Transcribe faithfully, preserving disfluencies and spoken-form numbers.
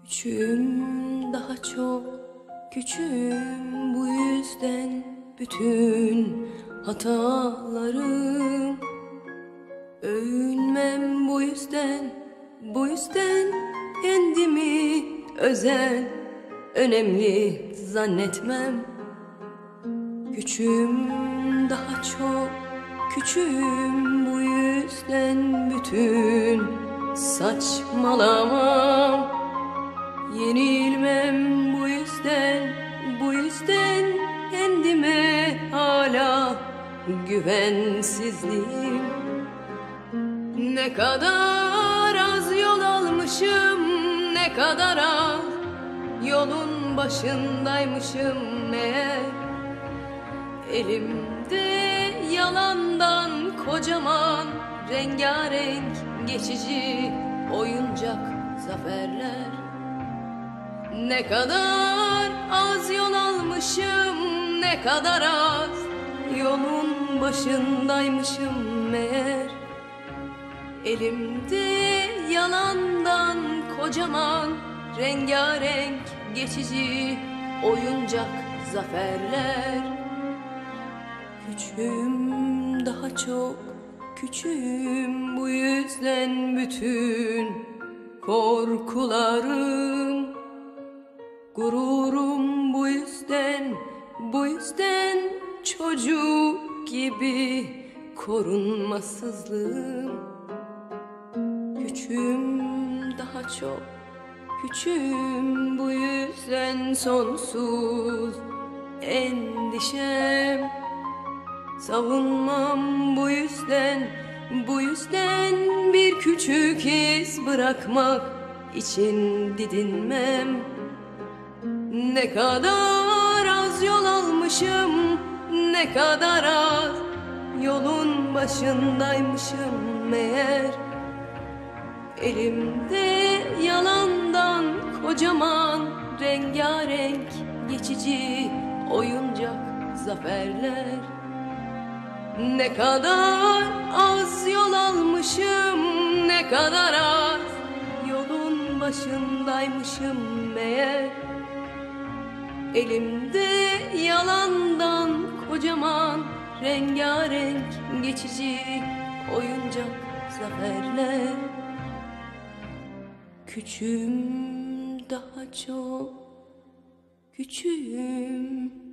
Küçüğüm, daha çok küçüğüm, bu yüzden bütün hatalarım. Övünmem bu yüzden, bu yüzden kendimi özel, önemli zannetmem. Küçüğüm, daha çok küçüğüm, bu yüzden bütün saçmalamam. Yenilmem bu yüzden, bu yüzden kendime hala güvensizliğim. Ne kadar az yol almışım, ne kadar az yolun başındaymışım meğer. Elimde yalandan kocaman, rengarenk, geçici oyuncak zaferler. Ne kadar az yol almışım, ne kadar az yolun başındaymışım meğer. Elimde yalandan kocaman, rengarenk, geçici oyuncak zaferler. Küçüğüm, daha çok küçüğüm, bu yüzden bütün korkularım, gururum bu yüzden, bu yüzden çocuk gibi korunmasızlığım. Küçüğüm, daha çok küçüğüm, bu yüzden sonsuz endişem. Savunmam bu yüzden, bu yüzden bir küçük iz bırakmak için didinmem. Ne kadar az yol almışım, ne kadar az yolun başındaymışım meğer. Elimde yalandan kocaman, rengarenk, geçici oyuncak zaferler. Ne kadar az yol almışım, ne kadar az yolun başındaymışım meğer. Elimde yalandan kocaman, rengarenk, geçici oyuncak zaferler. Küçüğüm, daha çok küçüğüm.